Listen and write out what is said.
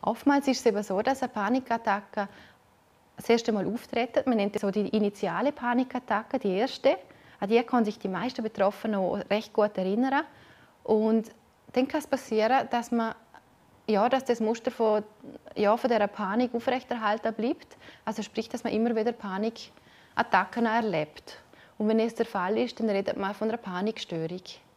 Oftmals ist es eben so, dass eine Panikattacke das erste Mal auftritt. Man nennt das so die initiale Panikattacke, die erste. An die kann sich die meisten Betroffenen auch recht gut erinnern. Und dann kann es passieren, dass das Muster von dieser Panik aufrechterhalten bleibt. Also sprich, dass man immer wieder Panikattacken erlebt. Und wenn es der Fall ist, dann redet man von einer Panikstörung.